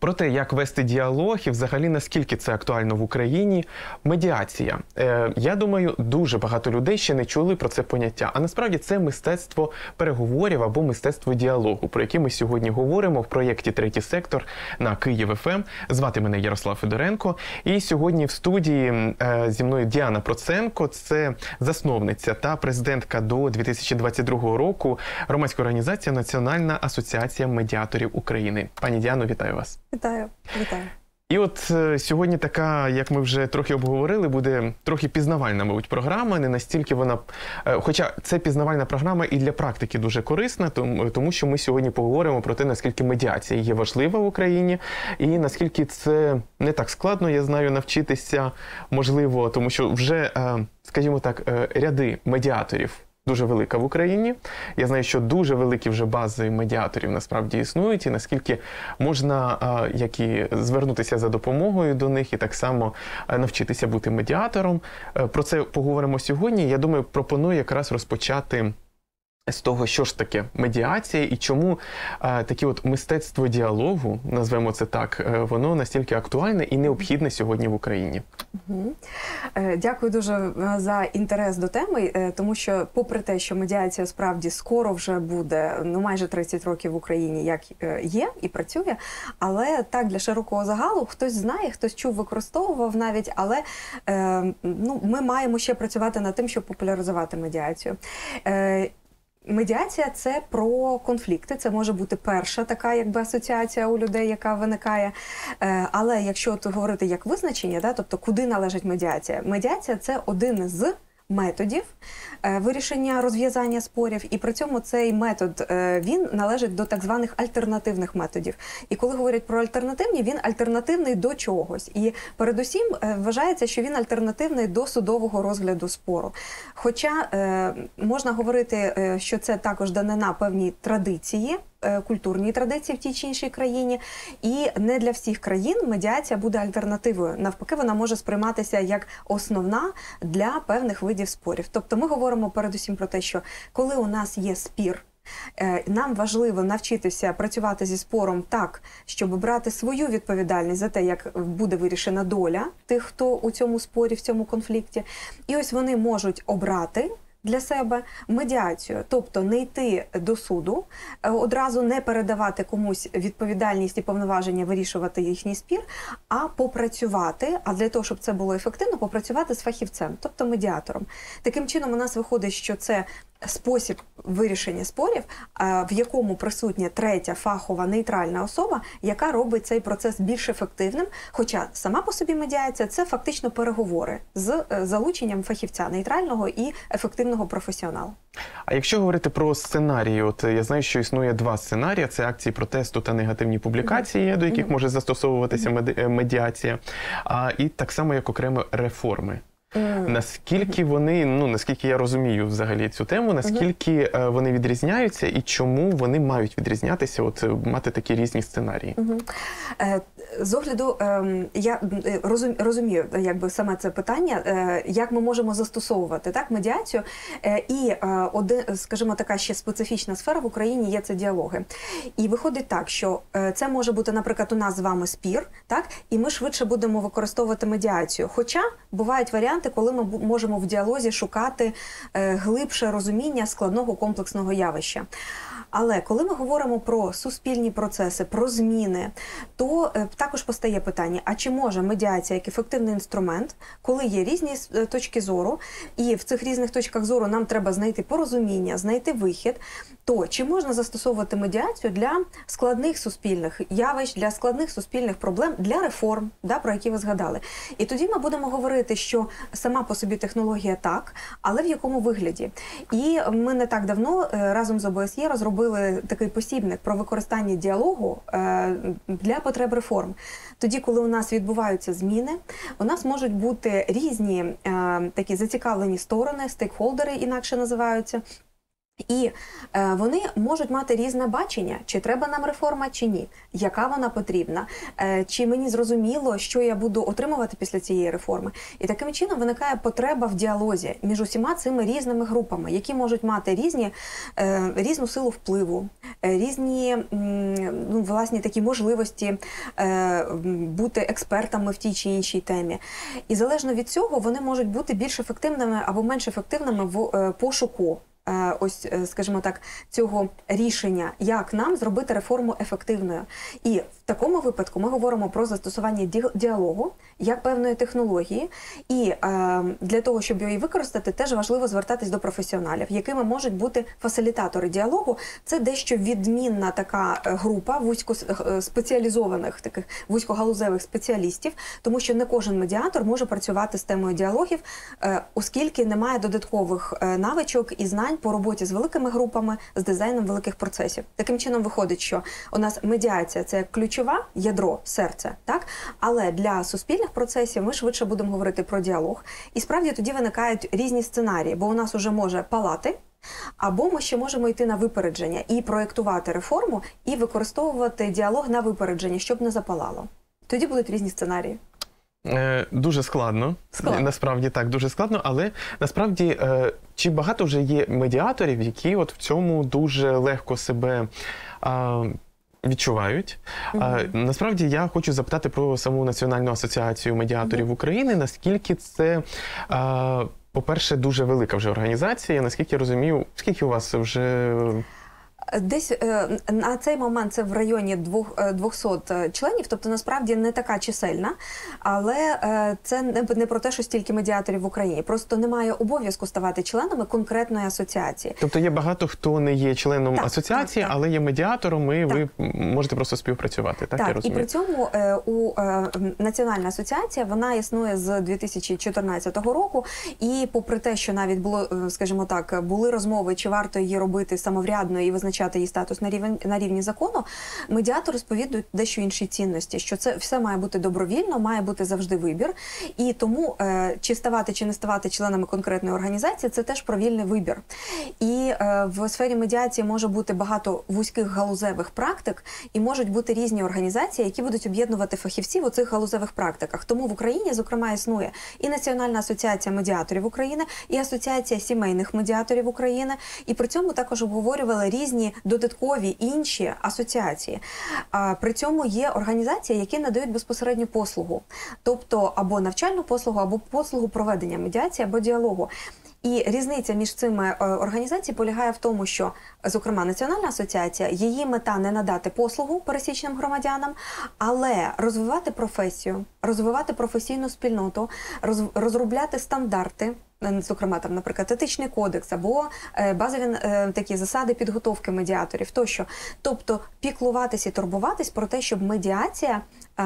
про те, як вести діалог і взагалі наскільки це актуально в Україні. Медіація. Я думаю, дуже багато людей ще не чули про це поняття. А насправді це мистецтво переговорів або мистецтво діалогу, про яке ми сьогодні говоримо в проєкті «Третій сектор» на Київ ФМ. Звати мене Ярослав Федоренко. І сьогодні в студії зі мною Діана Проценко. Це засновниця та президентка до 2022 року громадської організації «Національна асоціація медіаторів України». Пані Діано, вітаю вас. Вітаю, вітаю. І от сьогодні така, як ми вже трохи обговорили, буде трохи пізнавальна, мабуть, програма, не настільки вона... Хоча це пізнавальна програма і для практики дуже корисна, тому що ми сьогодні поговоримо про те, наскільки медіація є важлива в Україні, і наскільки це не так складно, я знаю, навчитися, можливо, тому що вже, скажімо так, ряди медіаторів дуже велика в Україні. Я знаю, що дуже великі вже бази медіаторів насправді існують, і наскільки можна як і звернутися за допомогою до них, і так само навчитися бути медіатором. Про це поговоримо сьогодні. Я думаю, пропоную якраз розпочати з того, що ж таке медіація і чому таке от мистецтво діалогу, назвемо це так, воно настільки актуальне і необхідне сьогодні в Україні. Дякую дуже за інтерес до теми, тому що попри те, що медіація справді скоро вже буде, майже 30 років в Україні, як є і працює, але так для широкого загалу хтось знає, хтось чув, використовував навіть, але ми маємо ще працювати над тим, щоб популяризувати медіацію. Медіація – це про конфлікти, це може бути перша така якби асоціація у людей, яка виникає. Але якщо говорити як визначення, тобто куди належить медіація? Медіація – це один з методів вирішення розв'язання спорів, і при цьому цей метод, він належить до так званих альтернативних методів. І коли говорять про альтернативні, він альтернативний до чогось. І передусім вважається, що він альтернативний до судового розгляду спору. Хоча можна говорити, що це також данина певній традиції, культурні традиції в тій чи іншій країні, і не для всіх країн медіація буде альтернативою. Навпаки, вона може сприйматися як основна для певних видів спорів. Тобто ми говоримо передусім про те, що коли у нас є спір, нам важливо навчитися працювати зі спором так, щоб брати свою відповідальність за те, як буде вирішена доля тих, хто у цьому спорі, в цьому конфлікті. І ось вони можуть обрати для себе медіацію, тобто не йти до суду, одразу не передавати комусь відповідальність і повноваження вирішувати їхній спір, а попрацювати, а для того, щоб це було ефективно, попрацювати з фахівцем, тобто медіатором. Таким чином у нас виходить, що це спосіб вирішення спорів, в якому присутня третя фахова нейтральна особа, яка робить цей процес більш ефективним, хоча сама по собі медіація – це фактично переговори з залученням фахівця нейтрального і ефективного професіонала. А якщо говорити про сценарії, от я знаю, що існує два сценарії – це акції протесту та негативні публікації, до яких може застосовуватися медіація, і так само як окремо реформи. Наскільки вони, наскільки я розумію взагалі цю тему, наскільки вони відрізняються і чому вони мають відрізнятися, от мати такі різні сценарії? З огляду, я розумію, якби саме це питання, як ми можемо застосовувати так медіацію, і скажімо, така ще специфічна сфера в Україні є це діалоги. І виходить так, що це може бути, наприклад, у нас з вами спір, так, і ми швидше будемо використовувати медіацію. Хоча бувають варіанти, коли ми можемо в діалозі шукати глибше розуміння складного комплексного явища. Але коли ми говоримо про суспільні процеси, про зміни, то також постає питання, а чи може медіація як ефективний інструмент, коли є різні точки зору, і в цих різних точках зору нам треба знайти порозуміння, знайти вихід, то чи можна застосовувати медіацію для складних суспільних явищ, для складних суспільних проблем, для реформ, про які ви згадали. І тоді ми будемо говорити, що сама по собі технологія так, але в якому вигляді. І ми не так давно разом з ОБСЄ розробили такий посібник про використання діалогу для потреб реформ. Тоді, коли у нас відбуваються зміни, у нас можуть бути різні такі зацікавлені сторони, стейкхолдери інакше називаються, І вони можуть мати різне бачення, чи треба нам реформа, чи ні, яка вона потрібна, чи мені зрозуміло, що я буду отримувати після цієї реформи. І таким чином виникає потреба в діалозі між усіма цими різними групами, які можуть мати різну силу впливу, різні власні такі можливості бути експертами в тій чи іншій темі. І залежно від цього вони можуть бути більш ефективними або менш ефективними в пошуку ось, скажімо так, цього рішення, як нам зробити реформу ефективною. І в такому випадку ми говоримо про застосування діалогу як певної технології. І для того, щоб її використати, теж важливо звертатись до професіоналів, якими можуть бути фасилітатори діалогу. Це дещо відмінна така група вузькоспеціалізованих, таких вузькогалузевих спеціалістів, тому що не кожен медіатор може працювати з темою діалогів, оскільки немає додаткових навичок і знань по роботі з великими групами, з дизайном великих процесів. Таким чином виходить, що у нас медіація – це ключове ядро, серце, так? Але для суспільних процесів ми швидше будемо говорити про діалог. І справді тоді виникають різні сценарії, бо у нас уже може палати, або ми ще можемо йти на випередження і проєктувати реформу, і використовувати діалог на випередження, щоб не запалало. Тоді будуть різні сценарії. Дуже складно. Насправді так, дуже складно, але насправді чи багато вже є медіаторів, які от в цьому дуже легко себе відчувають. Насправді я хочу запитати про саму Національну асоціацію медіаторів України, наскільки це, по-перше, дуже велика вже організація, наскільки я розумію, скільки у вас вже... Десь на цей момент це в районі 200 членів, тобто насправді не така чисельна, але це не про те, що стільки медіаторів в Україні. Просто немає обов'язку ставати членами конкретної асоціації. Тобто є багато хто не є членом асоціації, але є медіатором, і ви можете просто співпрацювати, так я розумію? І при цьому Національна асоціація, вона існує з 2014 року, і попри те, що навіть було, скажімо так, були розмови, чи варто її робити самоврядно і визначати її статус на рівні закону, медіатори сповідують дещо інші цінності, що це все має бути добровільно, має бути завжди вибір. І тому чи ставати, чи не ставати членами конкретної організації, це теж про вільний вибір. І в сфері медіації може бути багато вузьких галузевих практик, і можуть бути різні організації, які будуть об'єднувати фахівців у цих галузевих практиках. Тому в Україні, зокрема, існує і Національна асоціація медіаторів України, і Асоціація сімейних медіаторів України, і при цьому також обговорювали різні додаткові інші асоціації. При цьому є організації, які надають безпосередню послугу. Тобто або навчальну послугу, або послугу проведення медіації, або діалогу. І різниця між цими організаціями полягає в тому, що, зокрема, Національна асоціація, її мета не надати послугу пересічним громадянам, але розвивати професію, розвивати професійну спільноту, розробляти стандарти, зокрема, там, наприклад, етичний кодекс або базові такі засади підготовки медіаторів тощо. Тобто піклуватись і турбуватись про те, щоб медіація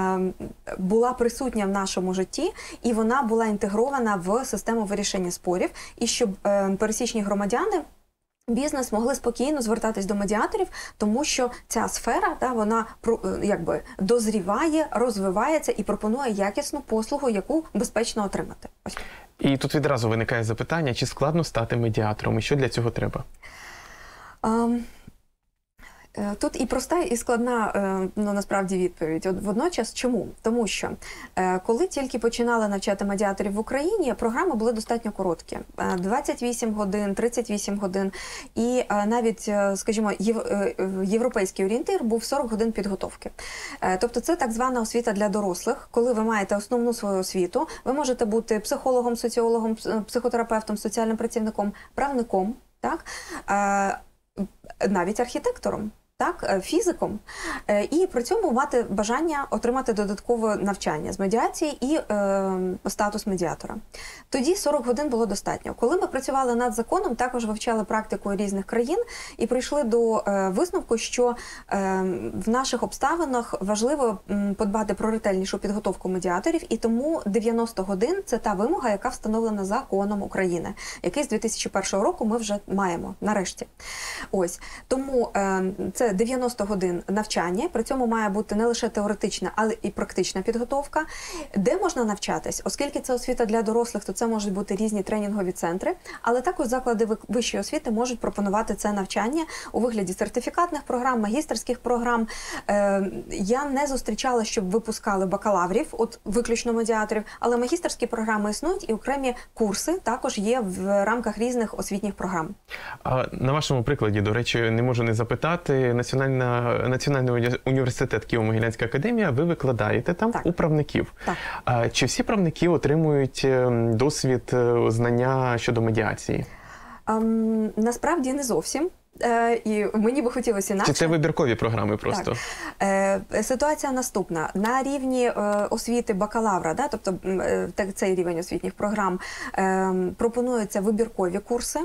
була присутня в нашому житті і вона була інтегрована в систему вирішення спорів, і щоб пересічні громадяни, бізнес могли спокійно звертатись до медіаторів, тому що ця сфера, вона якби дозріває, розвивається і пропонує якісну послугу, яку безпечно отримати. Ось. І тут відразу виникає запитання, чи складно стати медіатором, і що для цього треба? Тут і проста, і складна, насправді, відповідь. Водночас, чому? Тому що, коли тільки починали навчати медіаторів в Україні, програми були достатньо короткі. 28 годин, 38 годин. І навіть, скажімо, європейський орієнтир був 40 годин підготовки. Тобто це так звана освіта для дорослих. Коли ви маєте основну свою освіту, ви можете бути психологом, соціологом, психотерапевтом, соціальним працівником, правником, так? Навіть архітектором. Так, фізиком, і при цьому мати бажання отримати додаткове навчання з медіації і статус медіатора. Тоді 40 годин було достатньо. Коли ми працювали над законом, також вивчали практику різних країн і прийшли до висновку, що в наших обставинах важливо подбати про ретельнішу підготовку медіаторів, і тому 90 годин – це та вимога, яка встановлена законом України, який з 2001 року ми вже маємо, нарешті. Ось. Тому це це 90 годин навчання, при цьому має бути не лише теоретична, але і практична підготовка. Де можна навчатись? Оскільки це освіта для дорослих, то це можуть бути різні тренінгові центри, але також заклади вищої освіти можуть пропонувати це навчання у вигляді сертифікатних програм, магістерських програм. Я не зустрічала, щоб випускали бакалаврів, от виключно медіаторів, але магістерські програми існують і окремі курси також є в рамках різних освітніх програм. А на вашому прикладі, до речі, не можу не запитати, Національний університет Києво-Могилянська академія, ви викладаєте там Так. у правників. Так. Чи всі правники отримують досвід, знання щодо медіації? Насправді не зовсім. І мені би хотілося інакше. Чи це вибіркові програми просто? Так. Ситуація наступна. На рівні освіти бакалавра, да, тобто цей рівень освітніх програм, пропонуються вибіркові курси.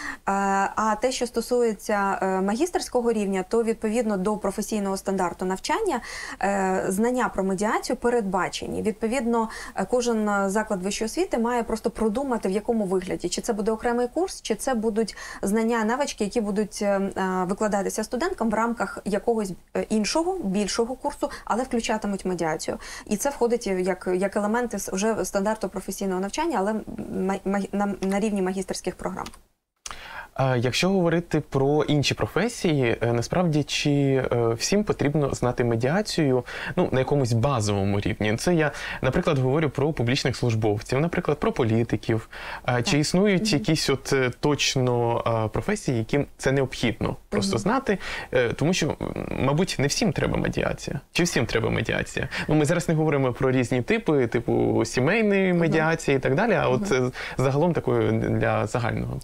А те, що стосується магістерського рівня, то відповідно до професійного стандарту навчання знання про медіацію передбачені. Відповідно, кожен заклад вищої освіти має просто продумати, в якому вигляді. Чи це буде окремий курс, чи це будуть знання, навички, які будуть викладатися студенткам в рамках якогось іншого, більшого курсу, але включатимуть медіацію. І це входить як елементи вже стандарту професійного навчання, але на рівні магістерських програм. Якщо говорити про інші професії, насправді, чи всім потрібно знати медіацію на якомусь базовому рівні? Це я, наприклад, говорю про публічних службовців, наприклад, про політиків. Чи існують якісь точно професії, яким це необхідно просто знати? Тому що, мабуть, не всім треба медіація. Чи всім треба медіація? Ми зараз не говоримо про різні типи, типу сімейної медіації і так далі, а от загалом такою для загального.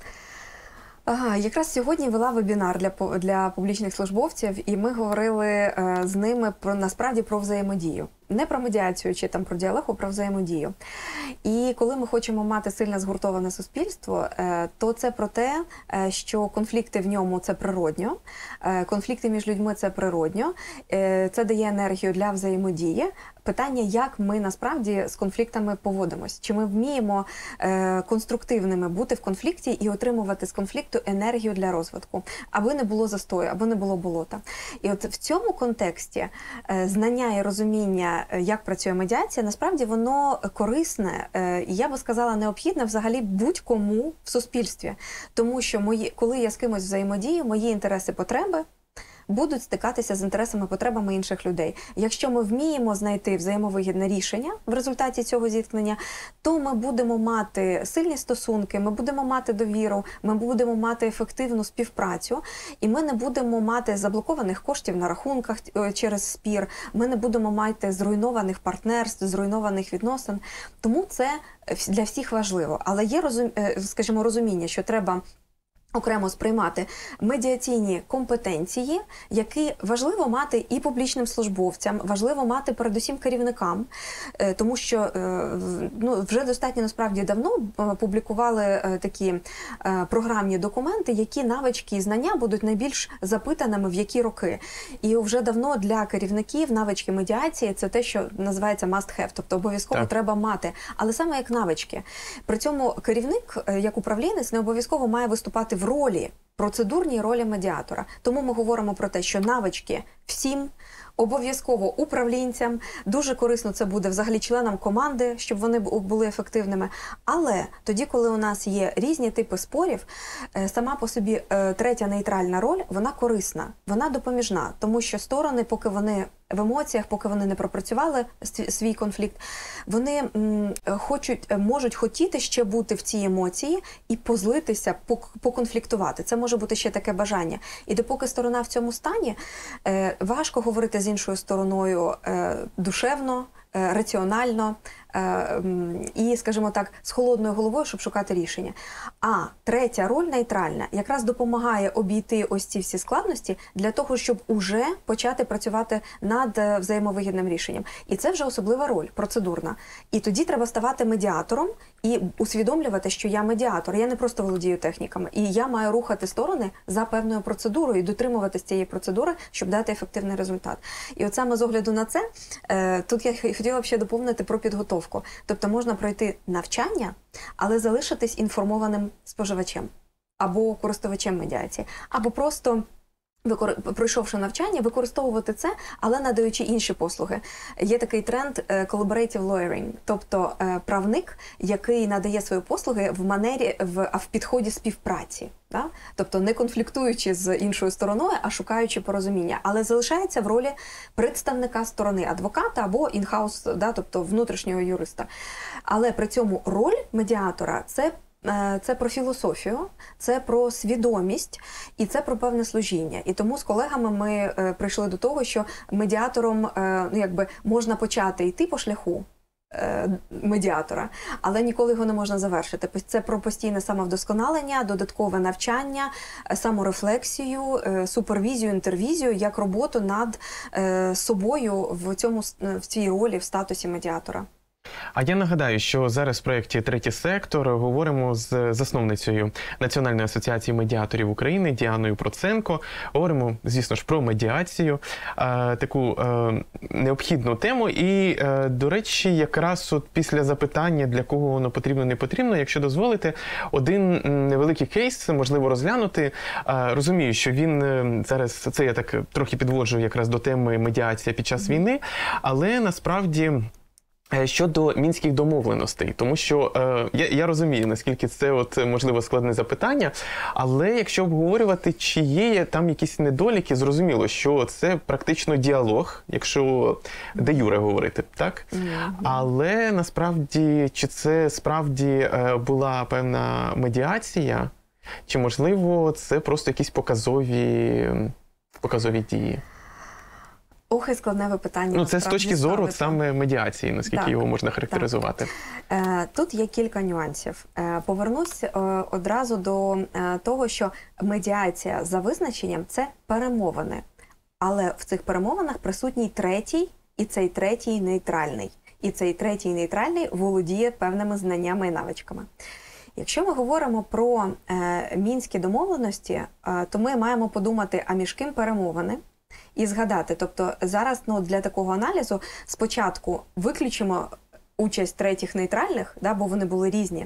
Якраз сьогодні вела вебінар для публічних службовців, і ми говорили з ними насправді про взаємодію. Не про медіацію чи там про діалог, а про взаємодію. І коли ми хочемо мати сильно згуртоване суспільство, то це про те, що конфлікти в ньому – це природньо, конфлікти між людьми – це природньо, це дає енергію для взаємодії. Питання, як ми насправді з конфліктами поводимось. Чи ми вміємо конструктивними бути в конфлікті і отримувати з конфлікту енергію для розвитку, аби не було застою, аби не було болота. І от в цьому контексті знання і розуміння, як працює медіація, насправді воно корисне, і я би сказала, необхідне взагалі будь-кому в суспільстві. Тому що коли я з кимось взаємодію, мої інтереси, потреби будуть стикатися з інтересами, потребами інших людей. Якщо ми вміємо знайти взаємовигідне рішення в результаті цього зіткнення, то ми будемо мати сильні стосунки, ми будемо мати довіру, ми будемо мати ефективну співпрацю, і ми не будемо мати заблокованих коштів на рахунках через спір, ми не будемо мати зруйнованих партнерств, зруйнованих відносин. Тому це для всіх важливо. Але є, скажімо, розуміння, що треба окремо сприймати медіаційні компетенції, які важливо мати і публічним службовцям, важливо мати передусім керівникам, тому що вже достатньо насправді давно публікували такі програмні документи, які навички і знання будуть найбільш запитаними в які роки. І вже давно для керівників навички медіації – це те, що називається must have, тобто обов'язково треба мати, але саме як навички. При цьому керівник, як управлінець, не обов'язково має виступати в ролі, процедурній ролі медіатора. Тому ми говоримо про те, що навички всім, обов'язково управлінцям, дуже корисно це буде взагалі членам команди, щоб вони були ефективними. Але тоді, коли у нас є різні типи спорів, сама по собі третя нейтральна роль, вона корисна, вона допоміжна, тому що сторони, поки вони в емоціях, поки вони не пропрацювали свій конфлікт, вони можуть хотіти ще бути в цій емоції і позлитися, поконфліктувати. Це може бути ще таке бажання. І допоки сторона в цьому стані, важко говорити з іншою стороною душевно, раціонально і, скажімо так, з холодною головою, щоб шукати рішення. А третя роль, нейтральна, якраз допомагає обійти ось ці всі складності для того, щоб уже почати працювати над взаємовигідним рішенням. І це вже особлива роль, процедурна. І тоді треба ставати медіатором і усвідомлювати, що я медіатор, я не просто володію техніками. І я маю рухати сторони за певною процедурою і дотримуватися цієї процедури, щоб дати ефективний результат. І от саме з огляду на це, тут я хотіла б ще доповнити про підготовку. Тобто можна пройти навчання, але залишитись інформованим споживачем або користувачем медіації, або просто пройшовши навчання, використовувати це, але надаючи інші послуги. Є такий тренд collaborative lawyering, тобто правник, який надає свої послуги в підході співпраці. Да? Тобто не конфліктуючи з іншою стороною, а шукаючи порозуміння. Але залишається в ролі представника сторони, адвоката або інхаус, да? Тобто внутрішнього юриста. Але при цьому роль медіатора – це про філософію, це про свідомість і це про певне служіння. І тому з колегами ми прийшли до того, що медіатором можна почати йти по шляху медіатора, але ніколи його не можна завершити. Це про постійне самовдосконалення, додаткове навчання, саморефлексію, супервізію, інтервізію, як роботу над собою в цій ролі, в статусі медіатора. А я нагадаю, що зараз в проєкті «Третій сектор» говоримо з засновницею Національної асоціації медіаторів України Діаною Проценко. Говоримо, звісно ж, про медіацію, таку необхідну тему. І, до речі, якраз от після запитання, для кого воно потрібно, не потрібно, якщо дозволите, один невеликий кейс, можливо, розглянути. Розумію, що він зараз, це я так трохи підводжу якраз до теми медіація під час війни, але насправді щодо мінських домовленостей, тому що я розумію, наскільки це можливо складне запитання, але якщо обговорювати, чи є там якісь недоліки, зрозуміло, що це практично діалог, якщо де юре говорити, так? Але насправді, чи це справді була певна медіація, чи можливо це просто якісь показові дії? Ох, і складне питання. Це з точки зору саме медіації, наскільки його можна характеризувати. Тут є кілька нюансів. Повернусь одразу до того, що медіація за визначенням – це перемовини. Але в цих перемовинах присутній третій, і цей третій нейтральний. І цей третій нейтральний володіє певними знаннями і навичками. Якщо ми говоримо про мінські домовленості, то ми маємо подумати, а між ким перемовини? І згадати, тобто зараз для такого аналізу спочатку виключимо участь третіх нейтральних, бо вони були різні,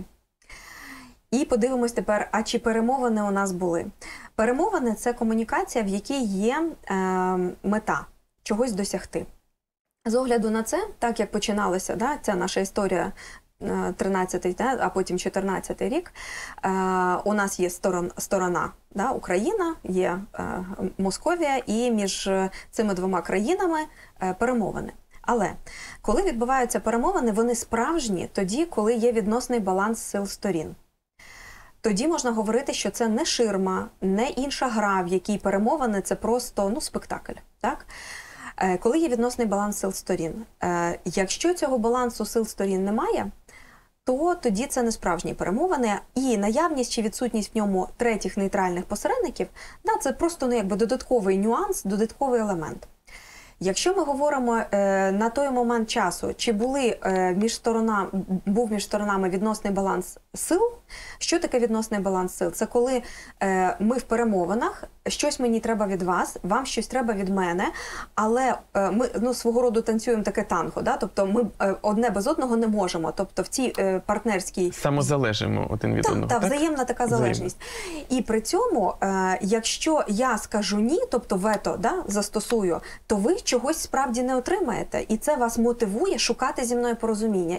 і подивимось тепер, а чи перемовини у нас були. Перемовини – це комунікація, в якій є мета – чогось досягти. З огляду на це, так як починалася ця наша історія, 13-й, а потім 14-й рік, у нас є сторона Україна, є Московія, і між цими двома країнами перемовини. Але коли відбуваються перемовини, вони справжні тоді, коли є відносний баланс сил сторін. Тоді можна говорити, що це не ширма, не інша гра, в якій перемовини – це просто спектакль. Так? Коли є відносний баланс сил сторін. Якщо цього балансу сил сторін немає, то тоді це не справжні перемовини, і наявність чи відсутність в ньому третіх нейтральних посередників, це просто додатковий нюанс, додатковий елемент. Якщо ми говоримо на той момент часу, чи був між сторонами відносний баланс сил, що таке відносний баланс сил? Це коли ми в перемовинах, щось мені треба від вас, вам щось треба від мене, але ми свого роду танцюємо таке танго, тобто ми одне без одного не можемо, тобто в цій партнерській... Самозалежимо один від одного, так? Взаємна така залежність. І при цьому, якщо я скажу ні, тобто вето застосую, то ви чогось справді не отримаєте, і це вас мотивує шукати зі мною порозуміння.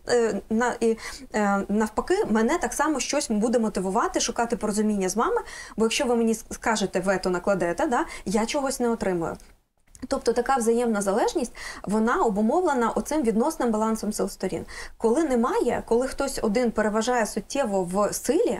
І навпаки, мене так само щось буде мотивувати шукати порозуміння з вами, бо якщо ви мені скажете вето накладете, я чогось не отримую. Тобто така взаємна залежність, вона обумовлена оцим відносним балансом сил сторін. Коли немає, коли хтось один переважає суттєво в силі,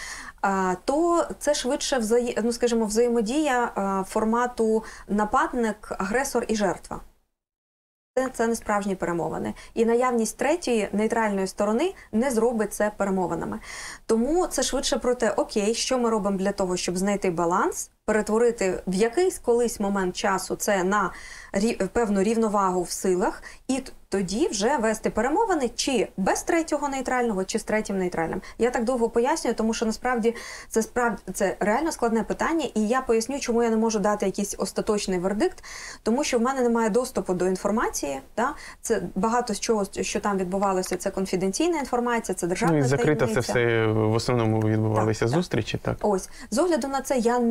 то це швидше взаємодія формату нападник, агресор і жертва. Це не справжні перемовини. І наявність третьої нейтральної сторони не зробить це перемовинами. Тому це швидше про те, окей, що ми робимо для того, щоб знайти баланс, перетворити в якийсь колись момент часу це на певну рівновагу в силах, і тоді вже вести перемовини чи без третього нейтрального, чи з третім нейтральним. Я так довго пояснюю, тому що насправді це реально складне питання, і я поясню, чому я не можу дати якийсь остаточний вердикт, тому що в мене немає доступу до інформації. Це багато з чого, що там відбувалося, це конфіденційна інформація, це державна таємниця. І закрито це все в основному відбувалися зустрічі. Так. Ось. З огляду на це я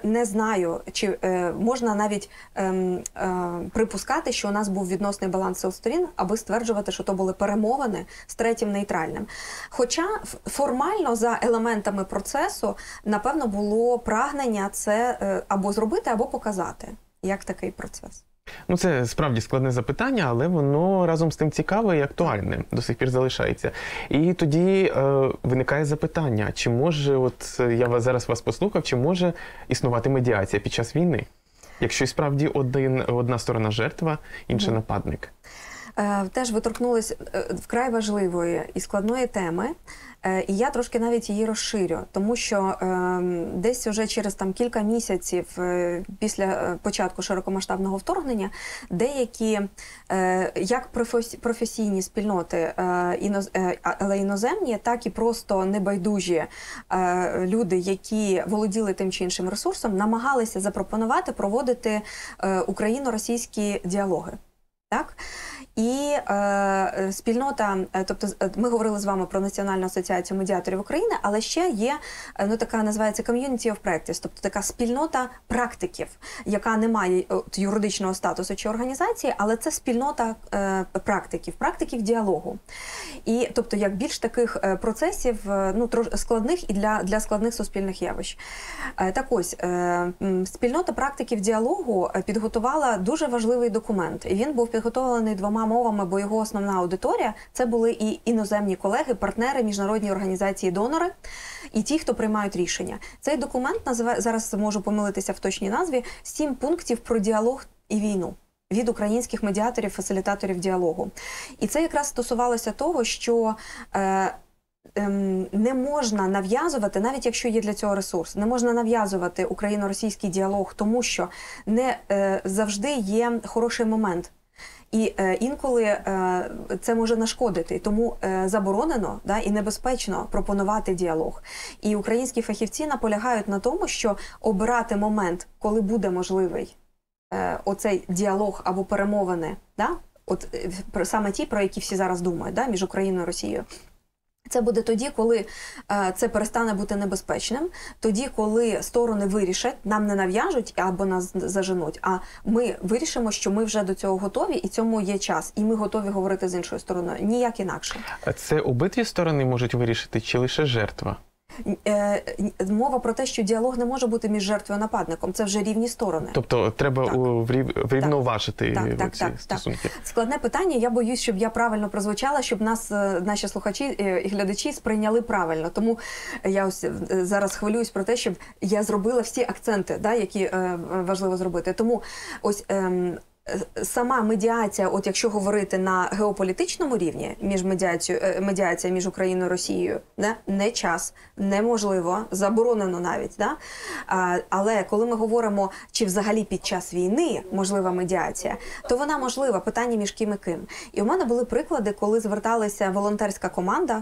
не знаю, чи можна навіть припускати, що у нас був відносний баланс сил сторін, аби стверджувати, що то були перемовини з третім нейтральним. Хоча формально за елементами процесу, напевно, було прагнення це або зробити, або показати, як такий процес. Ну, це справді складне запитання, але воно разом з тим цікаве і актуальне, до сих пір залишається. І тоді виникає запитання, чи може, от я зараз вас послухав, чи може існувати медіація під час війни? Якщо і справді одна сторона жертва, інша нападник. Теж ви торкнулись вкрай важливої і складної теми, і я трошки навіть її розширю, тому що десь вже через кілька місяців після початку широкомасштабного вторгнення деякі як професійні спільноти, але іноземні, так і просто небайдужі люди, які володіли тим чи іншим ресурсом, намагалися запропонувати проводити україно-російські діалоги. Так? І спільнота, тобто ми говорили з вами про Національну асоціацію медіаторів України, але ще є, така називається Community of Practice, тобто така спільнота практиків, яка не має юридичного статусу чи організації, але це спільнота практиків діалогу. І, тобто, як більш таких процесів, складних і для складних суспільних явищ. Так ось, спільнота практиків діалогу підготувала дуже важливий документ. І він був підготовлений двома мовами, бо його основна аудиторія – це були і іноземні колеги, партнери, міжнародні організації, донори, і ті, хто приймають рішення. Цей документ називає, зараз можу помилитися в точній назві, 7 пунктів про діалог і війну від українських медіаторів, фасилітаторів діалогу. І це якраз стосувалося того, що не можна нав'язувати, навіть якщо є для цього ресурс, не можна нав'язувати україно-російський діалог, тому що не завжди є хороший момент. І інколи це може нашкодити, тому заборонено і небезпечно пропонувати діалог. І українські фахівці наполягають на тому, що обирати момент, коли буде можливий оцей діалог або перемовини, саме ті, про які всі зараз думають, між Україною і Росією. Це буде тоді, коли це перестане бути небезпечним, тоді, коли сторони вирішать, нам не нав'яжуть або нас заженуть, а ми вирішимо, що ми вже до цього готові, і цьому є час, і ми готові говорити з іншою стороною. Ніяк інакше. А це обидві сторони можуть вирішити, чи лише жертва? Мова про те, що діалог не може бути між жертвою і нападником. Це вже рівні сторони. Тобто треба врівноважити ці стосунки. Складне питання. Я боюсь, щоб я правильно прозвучала, щоб наші слухачі і глядачі сприйняли правильно. Тому я ось зараз хвилююсь про те, щоб я зробила всі акценти, які важливо зробити. Тому ось сама медіація, от якщо говорити на геополітичному рівні, медіація між Україною і Росією, не час, неможливо, заборонено навіть. Але коли ми говоримо, чи взагалі під час війни можлива медіація, то вона можлива, питання між ким і ким. І у мене були приклади, коли зверталася волонтерська команда,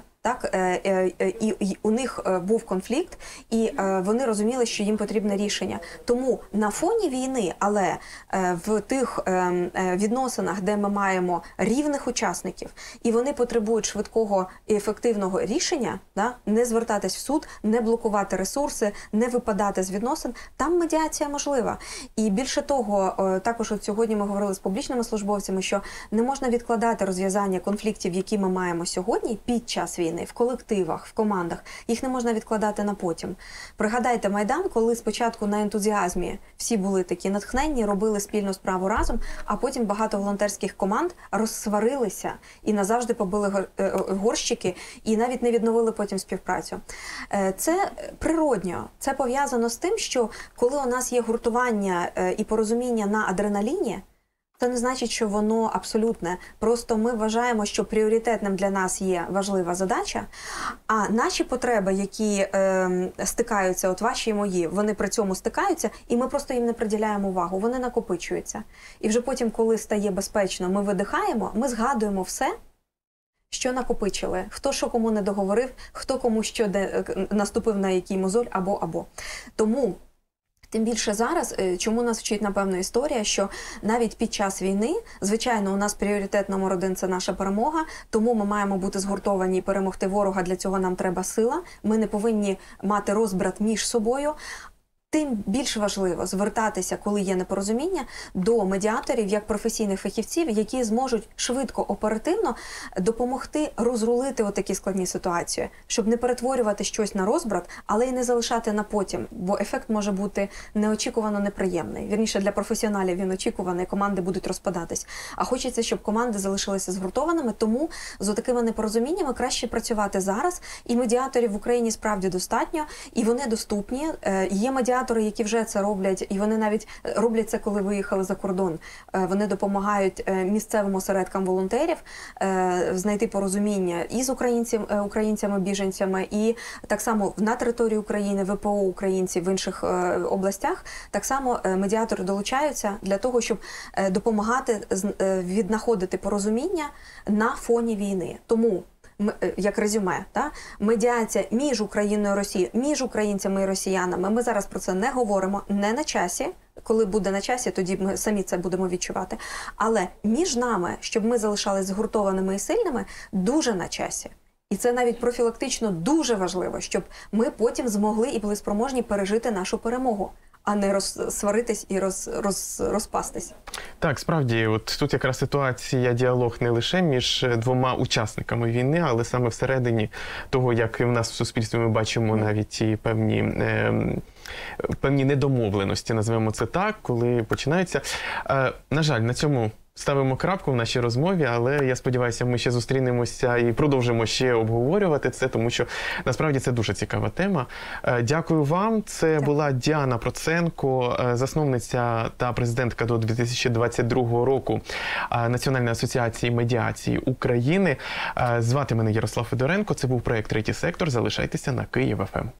і у них був конфлікт, і вони розуміли, що їм потрібне рішення. Тому на фоні війни, але в тих відносинах, де ми маємо рівних учасників, і вони потребують швидкого і ефективного рішення, не звертатись в суд, не блокувати ресурси, не випадати з відносин, там медіація можлива. І більше того, також от сьогодні ми говорили з публічними службовцями, що не можна відкладати розв'язання конфліктів, які ми маємо сьогодні під час війни, в колективах, в командах. Їх не можна відкладати на потім. Пригадайте Майдан, коли спочатку на ентузіазмі всі були такі натхненні, робили спільну справу разом, а потім багато волонтерських команд розсварилися і назавжди побили горщики і навіть не відновили потім співпрацю. Це природньо. Це пов'язано з тим, що коли у нас є гуртування і порозуміння на адреналіні, це не значить, що воно абсолютне. Просто ми вважаємо, що пріоритетним для нас є важлива задача, а наші потреби, які стикаються, от ваші і мої, вони при цьому стикаються, і ми просто їм не приділяємо увагу, вони накопичуються. І вже потім, коли стає безпечно, ми видихаємо, ми згадуємо все, що накопичили, хто що кому не договорив, хто кому що наступив на який мозоль або. Тому тим більше зараз, чому нас вчить, напевно, історія, що навіть під час війни, звичайно, у нас пріоритет номер 1 – це наша перемога, тому ми маємо бути згуртовані і перемогти ворога, для цього нам треба сила, ми не повинні мати розбрат між собою, тим більш важливо звертатися, коли є непорозуміння, до медіаторів як професійних фахівців, які зможуть швидко, оперативно допомогти розрулити отакі складні ситуації, щоб не перетворювати щось на розбрат, але й не залишати на потім, бо ефект може бути неочікувано неприємний. Вірніше, для професіоналів він очікуваний, команди будуть розпадатись. А хочеться, щоб команди залишилися згуртованими, тому з отакими непорозуміннями краще працювати зараз. І медіаторів в Україні справді достатньо, і вони доступні. Є медіатори, які вже це роблять, і вони навіть роблять це, коли виїхали за кордон. Вони допомагають місцевим осередкам волонтерів знайти порозуміння і з українцями, біженцями, і так само на території України, ВПО українців в інших областях. Так само медіатори долучаються для того, щоб допомагати віднаходити порозуміння на фоні війни. Тому як резюме, медіація між Україною і Росією, між українцями і росіянами. Ми зараз про це не говоримо, не на часі. Коли буде на часі, тоді ми самі це будемо відчувати. Але між нами, щоб ми залишались згуртованими і сильними, дуже на часі. І це навіть профілактично дуже важливо, щоб ми потім змогли і були спроможні пережити нашу перемогу, а не розсваритись і розпастись. Так, справді, от тут якраз ситуація, діалог не лише між двома учасниками війни, але саме всередині того, як і в нас в суспільстві ми бачимо навіть і певні недомовленості, назвемо це так, коли починаються. На жаль, на цьому ставимо крапку в нашій розмові, але я сподіваюся, ми ще зустрінемося і продовжимо ще обговорювати це, тому що насправді це дуже цікава тема. Дякую вам. Це була Діана Проценко, засновниця та президентка до 2022 року Національної асоціації медіації України. Звати мене Ярослав Федоренко. Це був проєкт «Третій сектор». Залишайтеся на Київ ФМ.